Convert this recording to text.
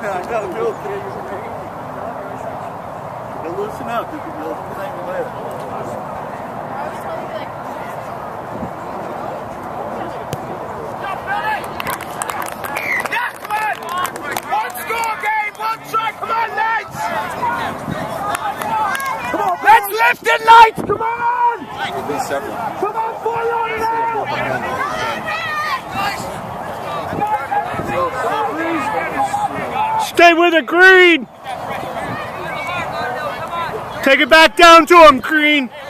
know, Bill. They'll loosen up. They'll claim the left. Let's lift it, lights! Come on! It'll be several. Come on, boy, on it out! Stay with it, Green! Take it back down to him, Green!